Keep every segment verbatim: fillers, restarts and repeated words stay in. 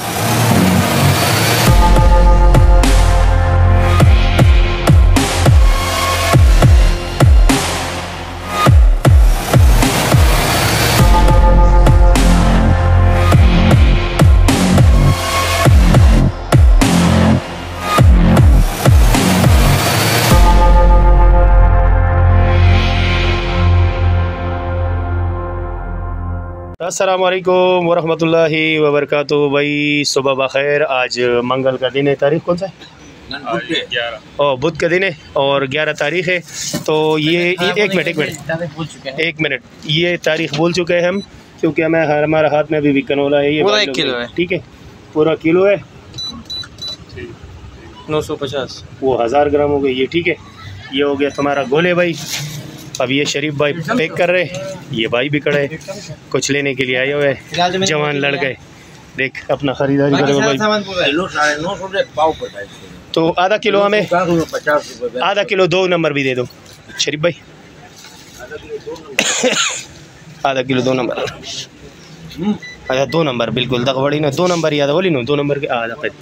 अस्सलामुअलैकुम वरहमतुल्लाहि वबरकातुहू। भाई सुबह बखैर। आज मंगल का दिन है, तारीख कौन सा है? ओ बुध का दिन है और ग्यारह तारीख है। तो ये एक मिनट एक मिनट एक मिनट ये तारीख भूल चुके हैं हम, क्योंकि हमें हमारे हाथ में अभी भी कनोला है। ये पूरा एक किलो है, ठीक है, पूरा किलो है, नौ सौ पचास, वो हज़ार ग्राम हो गई ये, ठीक है। ये हो गया तुम्हारा गोले भाई। अब ये शरीफ भाई पैक कर रहे, ये भाई भी खड़े कुछ लेने के लिए आए हुए हैं, जवान लड़के। देख अपना खरीदारी करो भाई। तो आधा किलो हमें, आधा किलो दो नंबर भी दे दो शरीफ भाई, आधा किलो दो नंबर। अच्छा दो नंबर बिल्कुल दखबड़ी ना, दो नंबर याद बोली ना, दो नंबर के आधा पे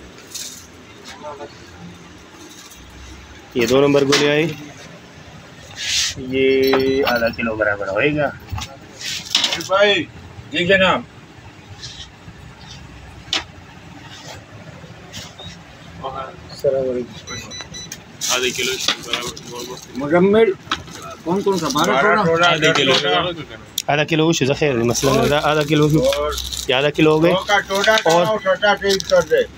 ये दो नंबर गोली आई, ये आधा किलो बराबर होएगा भाई जी जनाब। आधे किलो मुजम्मिल कौन कौन सा? बारह आधे किलो आधा किलो वश ज़ख़ीर मसलन आधा किलो ये आधा किलो हो गए। और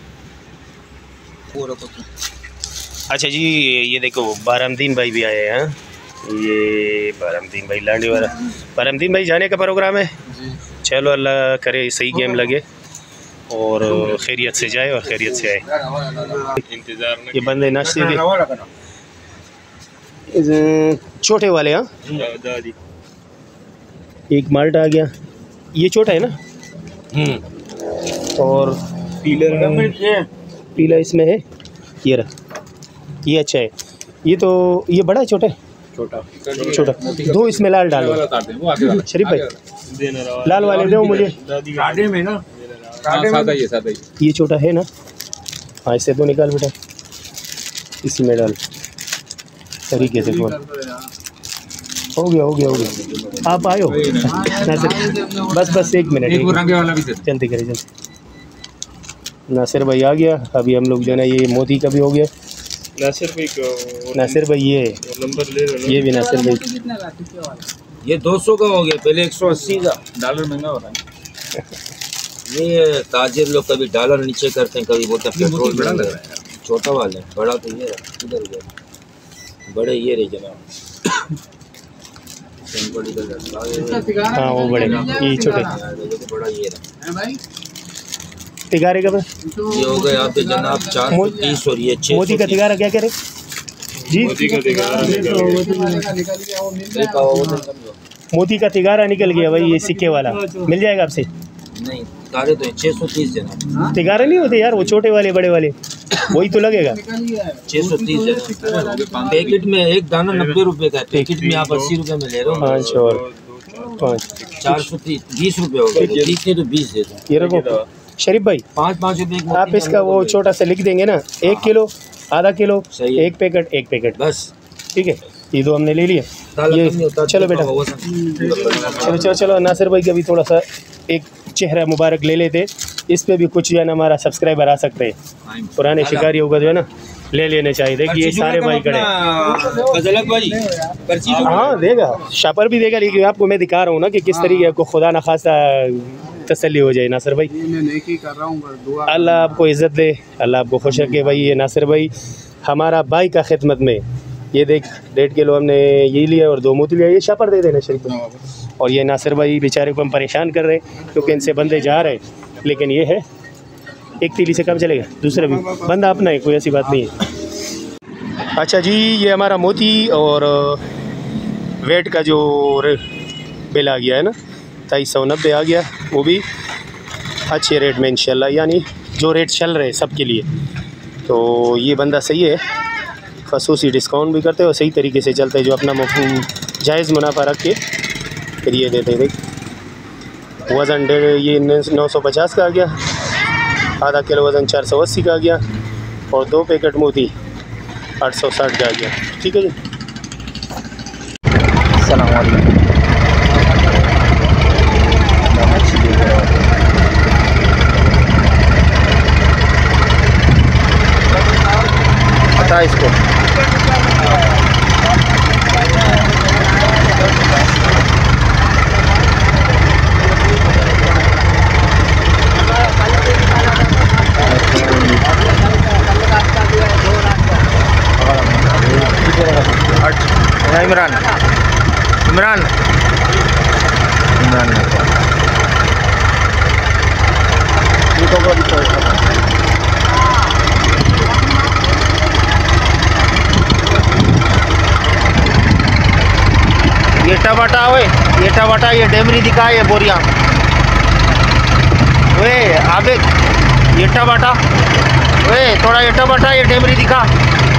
अच्छा जी ये देखो बारामदीन भाई भी आए हैं। ये बारामदीन भाई लांडी वाला बारामदीन भाई जाने का प्रोग्राम है। चलो अल्लाह करे सही गेम लगे और खैरियत से जाए और खैरियत से आए। इंतजार ये बंदे नाश्ते के छोटे वाले, हाँ एक माल्टा आ गया, ये छोटा है ना। और पीला पीला इसमें है, ये रहा, ये अच्छा है। ये तो ये बड़ा है छोटा है? छोटा छोटा दो इसमें लाल डालो शरीफ भाई, लाल वाले दो मुझे में ना। सादा ये सादा ये छोटा है ना। हाँ इससे तो निकाल बेटा, इसी में डाल तरीके से। कौन हो गया हो गया हो गया आप आयो नासिर, बस बस एक मिनट जल्दी करें जल्दी। नासिर भाई आ गया। अभी हम लोग जो है ना ये मोदी का भी हो गया। नासिर भाई को नासिर भाई ये नंबर ले लो, ये भी नासिर भाई ये दो सौ का हो गया, पहले एक सौ अस्सी का। डॉलर महंगा हो रहा है। ये ताजिर लोग कभी डॉलर नीचे करते हैं, कभी बोलते हैं पेट्रोल बड़ा लग रहा है। छोटा वाले बड़ा तो ये इधर गया, बड़े ये रहे जनाब। हाँ वो बड़े ये छोटे बड़ा ये रहा तिगारे का ये हो गए आपके जनाब चार सौ तीस और ये छः। मोदी का तिगारा क्या करे जी? मोदी का तिगारा निकल गया भाई, ये सिक्के वाला मिल जाएगा आपसे? नहीं तारे तो छः सौ तीस जनाब। तिगारा नहीं होते यार वो छोटे वाले बड़े वाले, वही तो लगेगा। छः सौ तीस जनाब। पैकेट में एक दाना नब्बे रुपए का है, पैकेट में आप अस्सी रुपए में ले रहे हो। पाँच और पाँच चार सौ तीस बीस रुपए हो गए, तीस नहीं तो बीस दे दो। ये रखो शरीफ भाई, पाँच पाँच रुपए आप इसका वो छोटा सा लिख देंगे ना, एक किलो आधा किलो एक पैकेट एक पैकेट बस, ठीक है। ये दो हमने ले लिया। ये चलो बेटा चलो चलो चलो नासिर भाई का भी थोड़ा सा एक चेहरा मुबारक ले लेते, इस पे भी कुछ जो है ना हमारा सब्सक्राइबर आ सकते हैं। पुराने शिकारियों का जो है ना ले लेने चाहिए। देखिए ये सारे भाई खड़े, हाँ देगा शापर भी देगा, लेकिन आपको मैं दिखा रहा हूँ ना कि किस तरीके आपको खुदा न खासा तसल्ली हो जाए। नासिर भाई कर रहा हूँ, अल्लाह आपको इज़्ज़त दे, अल्लाह आपको खुश रखे। भाई ये नासिर भाई हमारा भाई का खिदमत में, ये देख डेढ़ किलो हमने ये लिया और दो मोती लिया, ये शापर दे देना शरीफ भाई। और ये नासिर भाई बेचारे को हम परेशान कर रहे हैं क्योंकि इनसे बंदे जा रहे हैं, लेकिन ये है एक तीली से कम चलेगा, दूसरा भी बंदा अपना है, कोई ऐसी बात नहीं है। अच्छा जी ये हमारा मोती और वेट का जो बिल आ गया है ना, तेईस सौ नब्बे आ गया, वो भी अच्छे रेट में इंशाल्लाह, यानी जो रेट चल रहे सबके लिए। तो ये बंदा सही है, खसूसी डिस्काउंट भी करते हैं और सही तरीके से चलते हैं, जो अपना जायज़ मुनाफा रख के फिर ये देते हैं। देख वज़न डेढ़ ये नौ सौ पचास का आ गया, आधा किलो वज़न चार सौ अस्सी का आ गया और दो पैकेट मोती आठ सौ साठ का आ गया। ठीक है जी। अस्सलाम वालेकुम। पता इसको इमरान इमरान इमरान ये टमाटा हुए ये टमाटा ये डेमरी दिखा ये बोरिया वे आबे ये टमाटा वे थोड़ा ये टमाटा ये डेमरी दिखा।